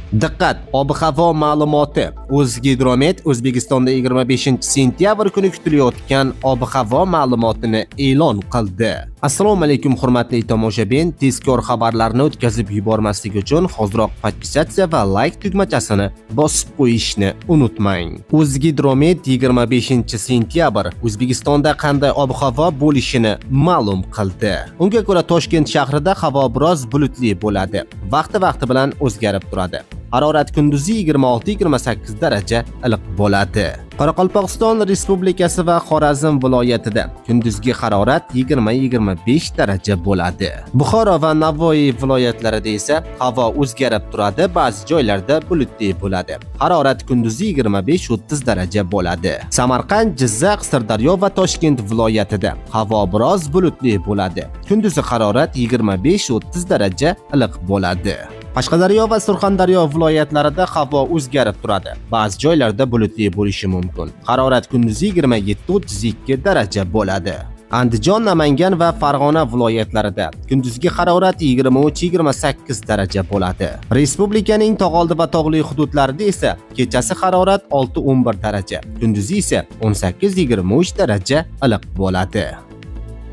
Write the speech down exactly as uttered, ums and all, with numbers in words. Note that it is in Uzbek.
Diqqat! Ob-havo ma'lumoti. O'zgidromet O'zbekistonda yigirma beshinchi sentyabr kuni kutilayotgan ob-havo ma'lumotini e'lon qildi. Assalomu alaykum hurmatli tomoshabin. Tezkor xabarlarni o'tkazib yubormaslik uchun hoziroq podpisatsiya va like tugmachasini bosib qo'yishni unutmang. O'zgidromet yigirma beshinchi sentyabr O'zbekistonda qanday ob-havo bo'lishini ma'lum qildi. Unga ko'ra Toshkent shahrida havo biroz bulutli bo'ladi. Vaqti-vaqti bilan o'zgarib turadi. Harorat kunduzi yigirma olti yigirma sakkiz daraja iliq bo'ladi. Qoraqalpog'iston Respublikasi va Xorazm viloyatida kunduzgi harorat yigirma yigirma besh daraja bo'ladi. Buxoro va Navoiy viloyatlarida esa havo o'zgarib turadi, ba'zi joylarda bulutli bo'ladi. Harorat kunduzi yigirma besh o'ttiz daraja bo'ladi. Samarqand, Jizzax, Sirdaryo va Toshkent viloyatida havo biroz bulutli bo'ladi. Kunduzi harorat yigirma besh o'ttiz daraja iliq bo'ladi. Qashqadaryo va Surxondaryo viloyatlarida havo o'zgarib turadi. Ba'zi joylarda bulutli bo'lishi mumkin. Harorat kunduzi yigirma yetti o'ttiz ikki daraja bo'ladi. Andijon, Namangan va Farg'ona viloyatlarida kunduzgi harorat yigirma uch yigirma sakkiz daraja bo'ladi. Respublikaning tog'oldi va tog'li hududlarida esa kechasi harorat olti o'n bir daraja, kunduzi esa o'n sakkiz yigirma uch daraja iliq bo'ladi.